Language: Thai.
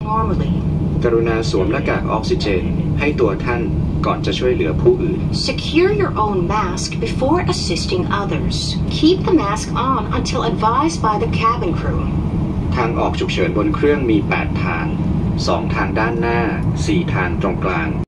normally. กรุณาสวมหน้ากากออกซิเจนให้ตัวท่านก่อนจะช่วยเหลือผู้อื่น Secure your own mask before assisting others. Keep the mask on until advised by the cabin crew. ทางออกฉุกเฉินบนเครื่องมี 8 ทาง 2 ทางด้านหน้า 4 ทางตรงกลาง